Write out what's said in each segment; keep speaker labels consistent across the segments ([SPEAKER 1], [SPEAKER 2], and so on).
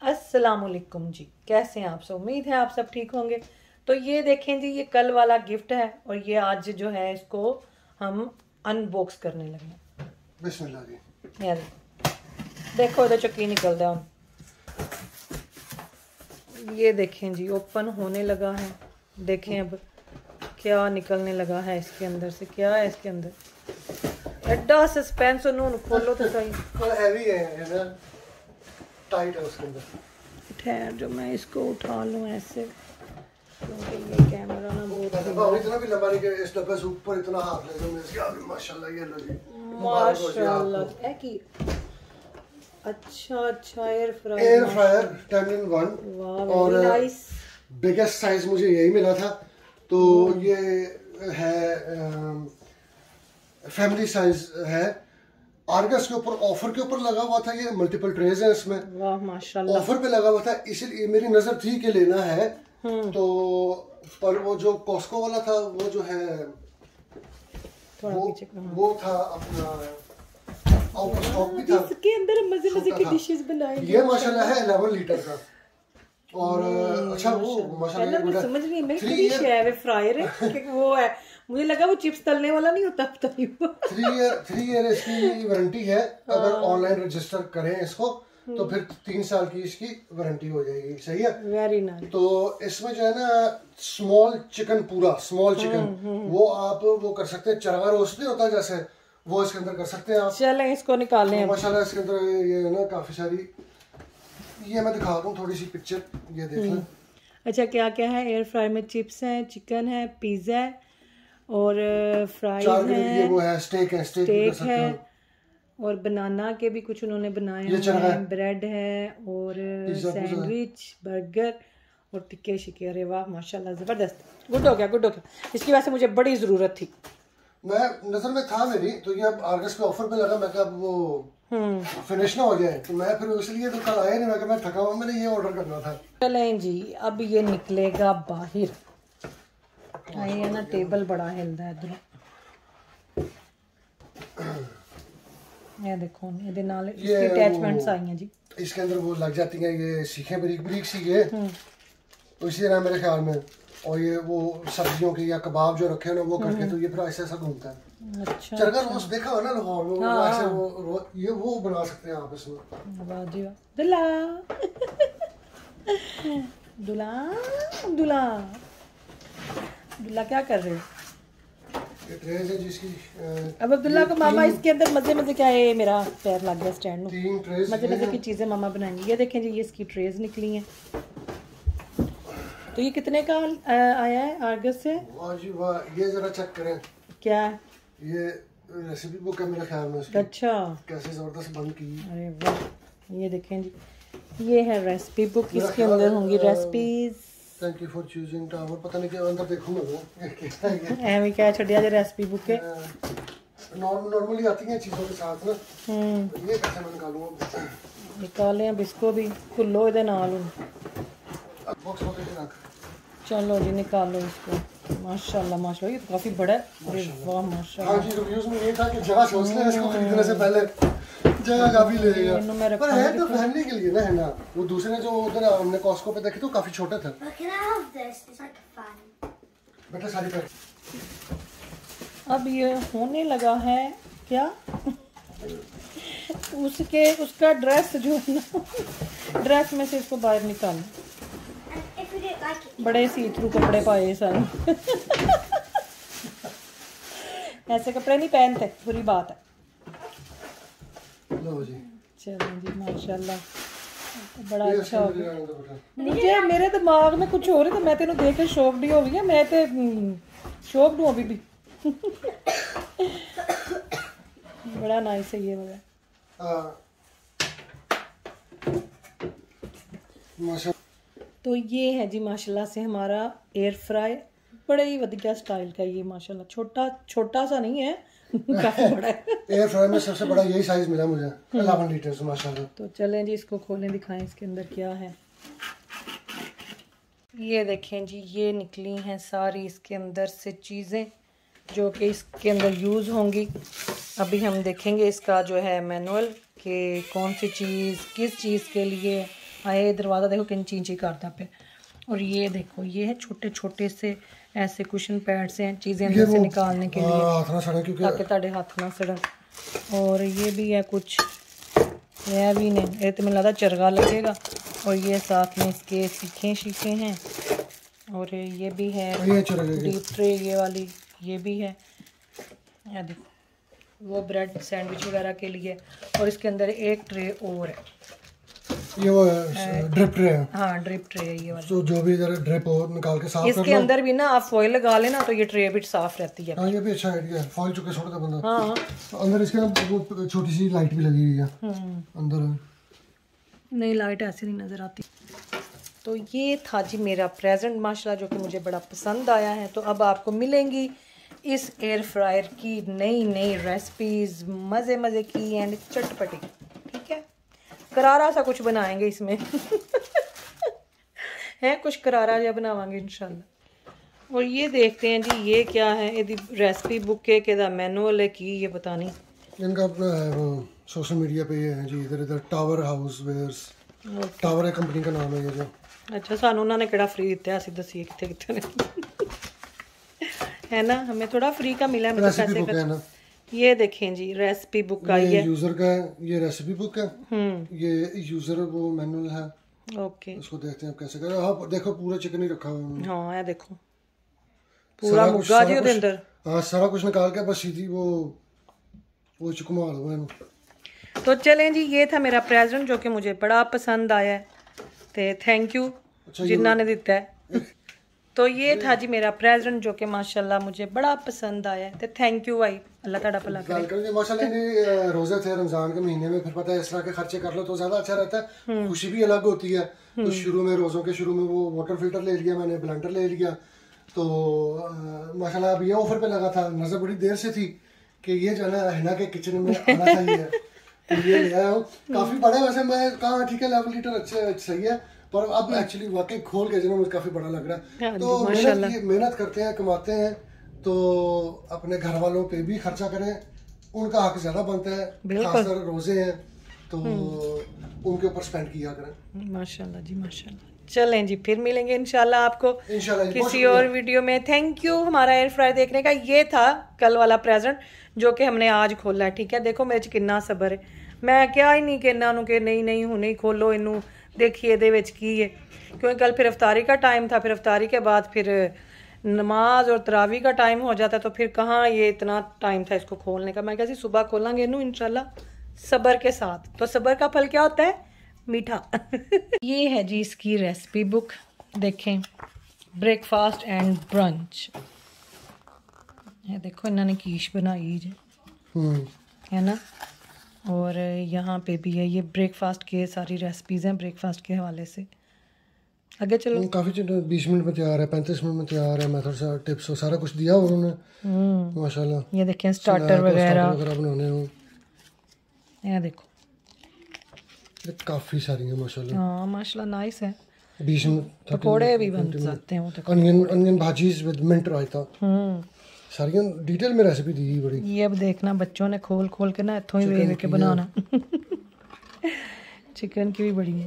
[SPEAKER 1] अस्सलामुअलैकुम जी, कैसे हैं आप सब। उम्मीद है आप सब ठीक होंगे। तो ये देखें जी, ये कल वाला गिफ्ट है और ये आज जो है इसको हम अनबॉक्स करने लगे हैं।
[SPEAKER 2] बिस्मिल्लाह जी।
[SPEAKER 1] यार देखो इधर चक्की निकलता है। ये देखें जी, ओपन होने लगा है। देखें अब क्या निकलने लगा है इसके अंदर से। क्या है इसके अंदर, एड्डा सस्पेंस। उन्होंने खोलो तो सही।
[SPEAKER 2] थोड़ा हैवी है ना, टाइट है उसके अंदर।
[SPEAKER 1] ठहर जो मैं इसको उठा लूं ऐसे, क्योंकि ये कैमरा ना बहुत
[SPEAKER 2] इतना भी लंबा नहीं कि इस डब्बे से ऊपर इतना हाथ ले जाऊं इसके आगे। माशाल्लाह, ये लो जी,
[SPEAKER 1] माशाल्लाह है कि अच्छा एयर
[SPEAKER 2] फ्रायर 10-in-1 और
[SPEAKER 1] नाइस।
[SPEAKER 2] बिगेस्ट साइज मुझे यही मिला था। तो ये है फैमिली साइज है। आर्गस के ऊपर ऑफर के ऊपर लगा हुआ था। ये मल्टीपल ट्रेज है इसमें।
[SPEAKER 1] वाह माशाल्लाह।
[SPEAKER 2] ऑफर पे लगा हुआ था, इसलिए मेरी नजर थी कि लेना है। तो पर वो जो कॉस्को वाला था वो जो है वो था अपना आउट ऑफ स्टॉक भी था।
[SPEAKER 1] इसके अंदर मजे की डिशेस बनाई।
[SPEAKER 2] ये माशाल्लाह है 11 लीटर का। और अच्छा वो माशाल्लाह
[SPEAKER 1] मुझे समझ नहीं मैं क्या डिश है। वो फ्रायर है कि वो है। मुझे लगा वो चिप्स तलने वाला नहीं होता।
[SPEAKER 2] 3 ईयर इसकी वारंटी है। अगर ऑनलाइन रजिस्टर करें इसको तो फिर 3 साल की इसकी वारंटी हो जाएगी। सही है,
[SPEAKER 1] वेरी नाइस।
[SPEAKER 2] तो इसमें जो है ना स्मॉल चिकन, पूरा स्मॉल चिकन वो आप वो कर सकते हैं। चरगा रोस्ट नहीं होता जैसे, वो इसके अंदर कर सकते हैं आप।
[SPEAKER 1] चलें इसको निकालें।
[SPEAKER 2] तो माशाल्लाह इसके अंदर ये है ना काफी सारी। ये मैं दिखा दूं थोड़ी सी पिक्चर, ये देख लें।
[SPEAKER 1] अच्छा क्या क्या है एयर फ्रायर में? चिप्स है, चिकन है, पिज्जा है और फ्राइज है,
[SPEAKER 2] वो है स्टेक है,
[SPEAKER 1] स्टेक है और बनाना के भी कुछ उन्होंने बनाए हैं। ब्रेड है और सैंडविच, बर्गर और टिक्के शिके। अरे वाह माशाल्लाह, जबरदस्त। गुड हो गया। इसकी वजह से मुझे बड़ी जरूरत थी।
[SPEAKER 2] मैं नजर में था मेरी, तो ये अब आर्गस पे ऑफर पे लगा। मैं कहा अब वो फिनिश ना हो जाए, तो मैं फिर इसलिए तो कल आया नहीं। मैं थका हुआ, मैंने ये ऑर्डर करना था।
[SPEAKER 1] चलें जी, अब ये निकलेगा बाहर। ये ना टेबल बड़ा हिलता है इधरों। ये देखो ये नाल इसकी अटैचमेंट्स आई हैं जी।
[SPEAKER 2] इसके अंदर वो लग जाती हैं, ये सीखें बरीक सी ये। तो इसी तरह मेरे ख्याल में। और ये वो सब्जियों के या कबाब जो रखे हैं ना वो करके, तो ये फिर ऐसा घूमता है। अच्छा, चरगा रोस्ट देखा हो ना लाहौर में, ऐसे वो ये वो बना सकते हैं आप इसमें।
[SPEAKER 1] वाह जी वाह। दुल्ला क्या कर रहे हो?
[SPEAKER 2] ये ट्रेज है जिसकी
[SPEAKER 1] अब अब्दुल्ला को मामा इसके अंदर मजे क्या है। मेरा पैर लग गया स्टैंड में।
[SPEAKER 2] 3 ट्रेज
[SPEAKER 1] मजे की चीजें मामा बनाएंगी। ये देखें जी, ये इसकी ट्रेज निकली हैं। तो ये कितने का आया है आर्गस से?
[SPEAKER 2] वाह जी वाह, ये जरा चेक करें।
[SPEAKER 1] क्या
[SPEAKER 2] ये रेसिपी बुक है मेरे ख्याल में उसकी।
[SPEAKER 1] अच्छा,
[SPEAKER 2] कैसे जबरदस्त बंद की।
[SPEAKER 1] अरे वाह, ये देखें जी, ये है रेसिपी बुक। इसके अंदर होंगी recipes.
[SPEAKER 2] Thank you for choosing Tower. पता नहीं क्या अंदर देखूंगा मैं
[SPEAKER 1] एवं क्या छड़िया जो रेसिपी बुक है।
[SPEAKER 2] नॉर्मली आती हैं चीजों के साथ ना। ये कैसे मैं निकालूंगा?
[SPEAKER 1] निकालें अब इसको भी, खुलो इधर नाल।
[SPEAKER 2] बॉक्स पकड़ रख।
[SPEAKER 1] चलो जी निकालो इसको। माशाल्लाह ये तो काफी बड़ा है। अरे वाह माशाल्लाह।
[SPEAKER 2] हाँ जी, रिव्यूज में ये था कि जगह सोच लें इसको खरीदने से पहले, जगह काफी लगेगा। पर है तो फैमिली के लिए ना, है ना। वो दूसरे जो उधर हमने कॉस्को पे देखे तो काफी छोटे थे। बेटा सारी पैक।
[SPEAKER 1] अब ये होने लगा है क्या उसका ड्रेस जो है ना, ड्रेस में से इसको बाहर निकालो। बड़े सी थ्रू कपड़े पाए सारे। ऐसे कपड़े नहीं पहनते, बुरी बात है।
[SPEAKER 2] लो जी,
[SPEAKER 1] चलो जी माशाल्लाह, बड़ा अच्छा हो गया। मुझे मेरे दिमाग में कुछ हो रहा था, मैं तेनों देख के शॉक्ड हो गई। मैं तो शॉक्ड हूँ अभी भी। बड़ा नाइस है ये वाला। तो ये है जी माशाल्लाह से हमारा एयर फ्राई। बड़े ही वधिया स्टाइल का ये माशाल्लाह। छोटा सा नहीं है, काफी बड़ा है।
[SPEAKER 2] एयर फ्राई में सबसे बड़ा यही साइज मिला मुझे, 11 लीटर माशाल्लाह।
[SPEAKER 1] तो चलें जी इसको खोलें, दिखाएं इसके अंदर क्या है। ये देखें जी, ये निकली हैं सारी इसके अंदर से चीज़ें जो कि इसके अंदर यूज़ होंगी। अभी हम देखेंगे इसका जो है मैनुअल कि कौन सी चीज़ किस चीज़ के लिए आए दरवाज़ा देखो किंची इंची करता पे। और ये देखो ये है छोटे छोटे से ऐसे कुशन पैड्स हैं, चीज़ें अंदर से निकालने के लिए ताकि ताड़े हाथ ना सड़न। और ये भी है कुछ, यह भी नहीं, ये तो मुझे लगा चरगा लगेगा। और ये साथ में इसके सीखे हैं। और ये भी है डीप ट्रे, ये वाली ये भी है। ये देखो वो ब्रेड सैंडविच वगैरह के लिए। और इसके अंदर एक ट्रे और है,
[SPEAKER 2] ये वो ड्रिप ट्रे है।
[SPEAKER 1] हाँ ड्रिप ट्रे है ये वाली।
[SPEAKER 2] तो जो भी इधर ड्रिप हो निकाल के साफ
[SPEAKER 1] इसके अंदर भी ना आप फॉइल लगा लेना तो ये ट्रे भी साफ रहती है।
[SPEAKER 2] हाँ ये भी अच्छा आइडिया है, फॉइल चुके छोड़ दे बंदा। हाँ तो अंदर इसके ना छोटी सी लाइट भी लगी हुई है अंदर। नहीं
[SPEAKER 1] लाइट ऐसे नहीं नजर आती। तो ये था जी मेरा प्रेजेंट माशाल्लाह जो कि मुझे बड़ा पसंद आया है। तो अब आपको मिलेंगी इस एयर फ्रायर की नई रेसिपीज़ मज़े मज़े की एंड चटपटी। ठीक है, करारा सा कुछ बनाएंगे इसमें है कुछ करारा या बनावांगे इंशाल्लाह। और ये देखते हैं जी ये क्या है, यदि रेसिपी बुक के मैनुअल है की ये पता नहीं,
[SPEAKER 2] इनका अपना है वो सोशल मीडिया पे ये है जी। इधर टावर हाउस वेयर्स, टावर है कंपनी का नाम है ये जो। अच्छा
[SPEAKER 1] सानू उन्होंने केड़ा फ्री दिता है, असं दसीए कितने कितने है ना, हमें थोड़ा फ्री का मिला है।
[SPEAKER 2] रेसिपी बुक है ना,
[SPEAKER 1] ये देखें जी रेसिपी बुक आई है,
[SPEAKER 2] यूजर का है, ये रेसिपी बुक है, ये यूजर वो मैनुअल है।
[SPEAKER 1] ओके
[SPEAKER 2] उसको देखते हैं आप कैसे करें। हाँ देखो पूरा चिकन ही रखा हुआ है।
[SPEAKER 1] हाँ ये देखो पूरा मुर्गा जी ਉਹਦੇ अंदर।
[SPEAKER 2] हाँ सारा कुछ निकाल के बस सीधी वो चुकमा लो है।
[SPEAKER 1] तो चलें जी ये था मेरा प्रेजेंट जो कि मुझे बड़ा पसंद आया है। तो थैंक यू जिन्ना ने दिता है। तो ये था जी मेरा प्रेजेंट जो कि माशाल्लाह मुझे बड़ा पसंद आया है। तो थैंक यू भाई, अल्लाह ताड़ा भला करे।
[SPEAKER 2] माशाल्लाह ने रोजे थे रमजान के महीने में, फिर पता है इस तरह के खर्चे कर लो तो ज्यादा अच्छा रहता है, खुशी भी अलग होती है। तो शुरू में रोजों के शुरू में वो वाटर फिल्टर ले लिया मैंने, ब्लेंडर ले लिया। तो माशाल्लाह अब ये ऑफर पे लगा था, नजर बड़ी देर से थी कि ये जो है हिना के किचन में आना चाहिए। तो ये ले आया हूँ, काफी बड़ा है वैसे। मैं कहा ठीक है 11 लीटर अच्छा सही है, पर अब एक्चुअली वाकई खोल के जो मुझे काफी बड़ा लग रहा है। तो मेहनत करते हैं, कमाते हैं, तो अपने घर वालों पे भी खर्चा करें, उनका हक ज्यादा बनता है। खासकर रोजे हैं तो उनके ऊपर स्पेंड किया करें।
[SPEAKER 1] माशाल्लाह जी माशाल्लाह। चलें जी फिर मिलेंगे इंशाल्लाह आपको किसी और वीडियो में। थैंक यू हमारा एयर फ्रायर देखने का। ये था कल वाला प्रेजेंट जो कि हमने आज खोला है। ठीक है, देखो मेरे च कितना सबर है, मैं क्या ही नहीं कहना उन्होंने कि नहीं हुणे ही खोलो इनू देखिए दे विच की है, क्योंकि कल फिर अफ्तारी का टाइम था, फिर अफ्तारी के बाद फिर नमाज और तरावी का टाइम हो जाता है, तो फिर कहाँ ये इतना टाइम था इसको खोलने का। मैं कैसी सुबह खोलेंगे इनू इंशाल्लाह सबर के साथ। तो सबर का फल क्या होता है? मीठा ये है जी इसकी रेसिपी बुक, देखें ब्रेकफास्ट एंड ब्रंच। ये देखो इन्होंने कीश बनाई जी है ना। और यहाँ पे भी है, ये ब्रेकफास्ट के सारी रेसिपीज़ हैं ब्रेकफास्ट के हवाले से। आगे चलो।
[SPEAKER 2] काफ़ी 20 मिनट में तैयार है, 35 मिनट में तैयार है। मेथड सा टिप्स हो सारा कुछ दिया उन्होंने माशाल्लाह।
[SPEAKER 1] ये देखें स्टार्टर वगैरह
[SPEAKER 2] बनाने हो,
[SPEAKER 1] ये देखो
[SPEAKER 2] काफ़ी सारी है माशाल्लाह।
[SPEAKER 1] हाँ माशाल्लाह नाइस है।
[SPEAKER 2] 20 मिनट
[SPEAKER 1] पकोड़े भी बन सकते हैं,
[SPEAKER 2] onion bhajis with mint raita, सारी डिटेल में रेसिपी दी बड़ी।
[SPEAKER 1] ये अब देखना बच्चों ने खोल के ना इथों ही वेख के बनाना चिकन की भी बड़ी है।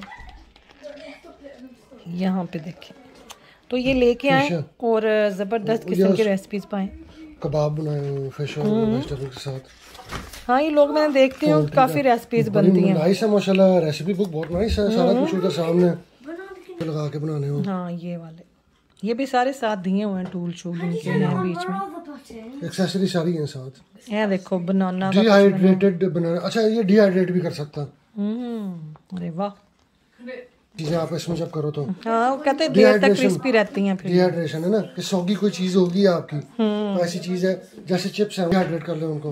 [SPEAKER 1] यहाँ पे देखें तो ये लेके आए और ज़बरदस्त किस्म की रेसिपीज पाएं।
[SPEAKER 2] कबाब बनाए फिश और वेजिटेबल के साथ।
[SPEAKER 1] हाँ ये लोग मैंने देखते हैं काफ़ी रेसिपीज बनती हैं।
[SPEAKER 2] नाइस है माशाल्लाह, रेसिपी बुक बहुत नाइस है, सारा कुछ उधर सामने लगा के बनाने हो।
[SPEAKER 1] हाँ ये वाले ये भी सारे साथ दिए हुए हैं, टूल शूल इनके हैं बीच में,
[SPEAKER 2] एक्सेसरी सारी हैं साथ।
[SPEAKER 1] ये देखो बनाना
[SPEAKER 2] डिहाइड्रेटेड बनाना। अच्छा ये डिहाइड्रेट भी कर सकता है।
[SPEAKER 1] अरे वाह,
[SPEAKER 2] चीजें आप इसमें जब करो तो
[SPEAKER 1] हाँ वो कहते हैं देर तक क्रिस्पी रहती हैं। फिर
[SPEAKER 2] डिहाइड्रेशन है ना कि सौगी कोई चीज होगी आपकी, तो ऐसी चीज है जैसे चिप्स है, डिहाइड्रेट कर ले उनको।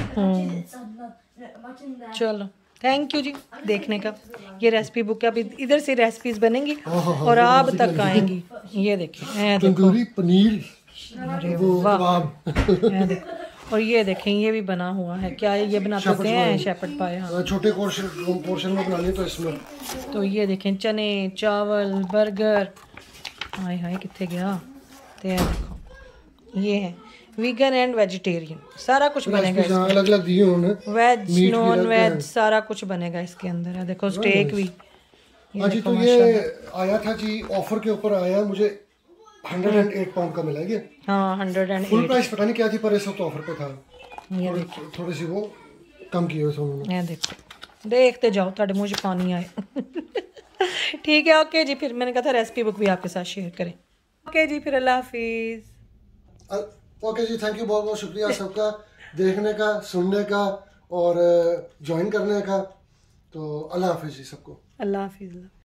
[SPEAKER 1] चलो थैंक यू जी देखने का। ये रेसिपी बुक अभी इधर से रेसिपीज बनेंगी और आप तक आएंगी। ये देखिए
[SPEAKER 2] तंदूरी पनीर,
[SPEAKER 1] अरे वाह। और ये देखें ये भी बना हुआ है, क्या ये बनाते हैं शेपर्ड पाए। हाँ
[SPEAKER 2] छोटे पोर्शन में बनानी तो इसमें।
[SPEAKER 1] तो ये देखें चने चावल बर्गर, हाय हाय कितने गया। तो ये देखो ये है वीगन एंड वेजिटेरियन, सारा कुछ बनेगा इसमें।
[SPEAKER 2] अलग अलग दिए उन्होंने,
[SPEAKER 1] वेज नॉन वेज सारा कुछ बनेगा इसके अंदर है। देखो स्टेक भी
[SPEAKER 2] हाँ जी, तो ये आया था जी ऑफर के ऊपर आया, मुझे 108 पाउंड का मिला ये।
[SPEAKER 1] हाँ 108।
[SPEAKER 2] फुल प्राइस पता नहीं क्या थी, पर इस वक्त ऑफर पे था।
[SPEAKER 1] ये
[SPEAKER 2] थोड़ी सी वो कम की हुई उन्होंने।
[SPEAKER 1] ये देखो, देखते जाओ, ਤੁਹਾਡੇ मुंह 'ਚ पानी आए। ठीक है, ओके जी, फिर मैंने कहा था रेसिपी बुक भी आपके साथ शेयर करें। ओके जी, फिर अल्लाह हाफिज।
[SPEAKER 2] ओके जी, थैंक यू, बहुत बहुत शुक्रिया सबका देखने का, सुनने का और ज्वाइन करने का। तो अल्लाह हाफिज जी सबको।
[SPEAKER 1] अल्लाह हाफिज।